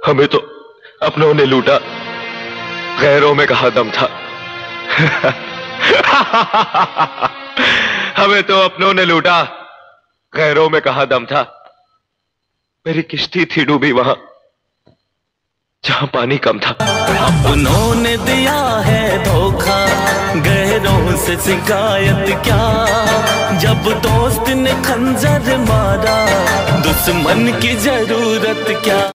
हमें तो अपनों ने लूटा, गैरों में कहाँ दम था। हमें तो अपनों ने लूटा, गैरों में कहाँ दम था। मेरी किश्ती थी डूबी वहां जहां पानी कम था। अपनों ने दिया है धोखा, गैरों से शिकायत क्या। जब दोस्त ने खंजर मारा, दुश्मन की जरूरत क्या।